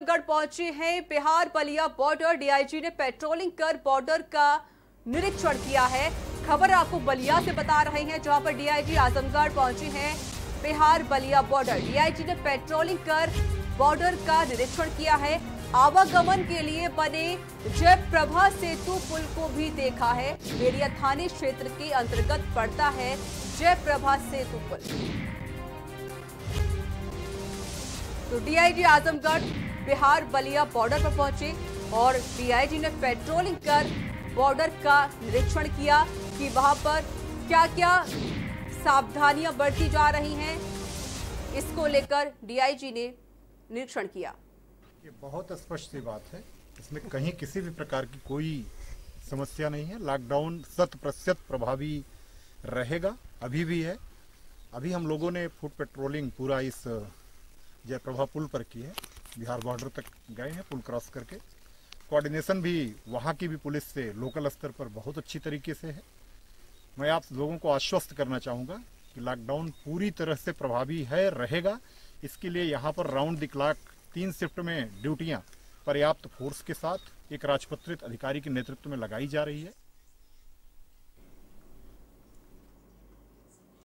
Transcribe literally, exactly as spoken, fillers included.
आजमगढ़ पहुंचे हैं। Bihar Ballia border DIG ने पेट्रोलिंग कर बॉर्डर का निरीक्षण किया है। खबर आपको बलिया से बता रहे हैं, जहां पर डीआईजी आजमगढ़ पहुंचे हैं। बिहार बलिया बॉर्डर डीआईजी ने पेट्रोलिंग कर बॉर्डर का निरीक्षण किया है। आवागमन के लिए बने जयप्रभा सेतु पुल को भी देखा है। बेरिया थाने क्षेत्र के अंतर्गत पड़ता है जयप्रभा सेतु पुल। तो डीआईजी आजमगढ़ बिहार बलिया बॉर्डर पर पहुंचे और डीआईजी ने पेट्रोलिंग कर बॉर्डर का निरीक्षण किया कि वहां पर क्या क्या सावधानियां बरती जा रही हैं। इसको लेकर डीआईजी ने निरीक्षण किया। ये बहुत स्पष्ट सी बात है, इसमें कहीं किसी भी प्रकार की कोई समस्या नहीं है। लॉकडाउन शत प्रतिशत प्रभावी रहेगा, अभी भी है। अभी हम लोगों ने फुट पेट्रोलिंग पूरा इस जयप्रभा पुल पर की है। बिहार बॉर्डर तक गए हैं पुल क्रॉस करके। कोऑर्डिनेशन भी वहाँ की भी पुलिस से लोकल स्तर पर बहुत अच्छी तरीके से है। मैं आप लोगों को आश्वस्त करना चाहूँगा कि लॉकडाउन पूरी तरह से प्रभावी है, रहेगा। इसके लिए यहाँ पर राउंड द क्लॉक तीन शिफ्ट में ड्यूटियाँ पर्याप्त फोर्स के साथ एक राजपत्रित अधिकारी के नेतृत्व में लगाई जा रही है।